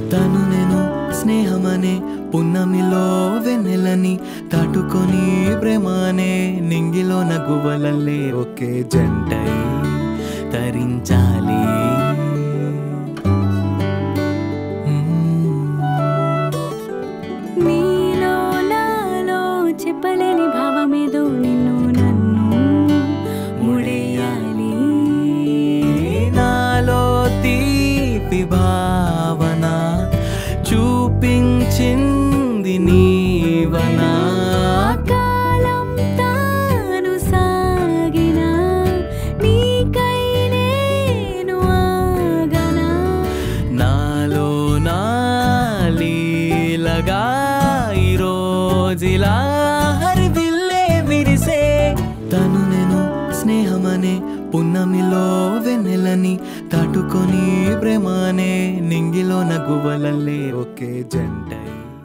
తను నేను స్నేహమనే పున్నమిలో వెన్నెలని దాటుకొని ప్రేమనే నింగిలో నగువలల్లే ఒకే జంటై తరించాలి. నీలో నాలో చెప్పలేని భావమేదో నిన్ను నన్ను ముడేయాలి. నాలో తీపి భావన చూపించింది నీవనా. కాలం తాను సాగిన నీకై నేను ఆగనా. నాలో నాలీలగా ఈరోజిలా హరివిల్లే విరిసే. తను నేను స్నేహమనే పున్నమిలో వెన్నెలని దాటుకొని ప్రేమనే నింగిలో నగువలల్లే ఒకే జంటై